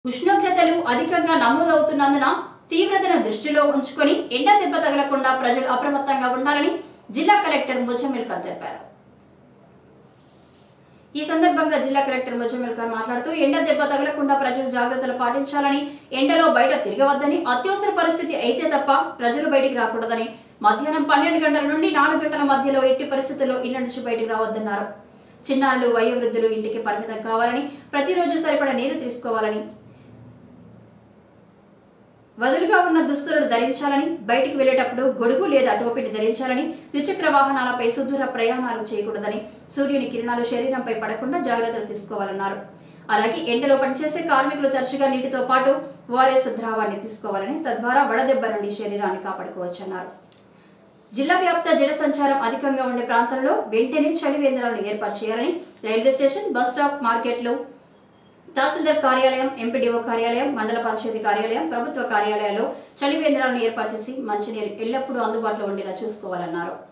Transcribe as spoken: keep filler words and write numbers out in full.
ఉష్ణోగ్రతలు అధికంగా నమోదవుతున్నందున తీవ్రతను దృష్టిలో ఉంచుకొని ఎండ దెబ్బ తగలకుండా ప్రజలు అప్రమత్తంగా ఉండాలని జిల్లా కలెక్టర్ ముజమిల్ ఖాన్ తెలిపారు. ఈ సందర్భంగా జిల్లా కలెక్టర్ ముజమిల్ ఖాన్ మాట్లాడుతూ ఎండ దెబ్బ తగలకుండా ప్రజలు జాగ్రత్తలు పాటించాలని, ఎండలో బయట తిరగవద్దని, అత్యవసర పరిస్థితి అయితే తప్ప ప్రజలు బయటికి రాకూడదని, మధ్యాహ్నం పన్నెండు గంటల నుండి నాలుగు గంటల మధ్యలో ఎట్టి పరిస్థితుల్లో ఇళ్ల నుంచి బయటికి రావద్దన్నారు. చిన్నారులు, వయోవృద్ధులు ఇంటికి పరిమితం కావాలని, ప్రతిరోజు సరిపడా నీరు తీసుకోవాలని, వదులుగా ఉన్న దుస్తులను ధరించాలని, బయటికి వెళ్లేటప్పుడు గొడుగు లేదా టోపీని ధరించాలని, ద్విచక్ర వాహనాలపై సుదూర ప్రయాణాలు చేయకూడదని, సూర్యుని కిరణాలు శరీరంపై పడకుండా జాగ్రత్తలు తీసుకోవాలన్నారు. అలాగే ఎండలో పనిచేసే కార్మికులు తరచుగా నీటితో పాటు ఓఆర్ఎస్ ద్రావాన్ని తీసుకోవాలని, తద్వారా వడదెబ్బ నుండి శరీరాన్ని కాపాడుకోవచ్చన్నారు. జిల్లా వ్యాప్త జన సంచారం అధికంగా ఉండే ప్రాంతాల్లో వెంటనే చలి కేంద్రాలను ఏర్పాటు చేయాలని, రైల్వే స్టేషన్, బస్ స్టాప్, మార్కెట్లు, తహసీల్దార్ కార్యాలయం, ఎంపీడీఓ కార్యాలయం, మండల పంచాయతీ కార్యాలయం, ప్రభుత్వ కార్యాలయాల్లో చలి కేంద్రాలను ఏర్పాటు చేసి మంచినీరు ఎల్లప్పుడూ అందుబాటులో ఉండేలా చూసుకోవాలన్నారు.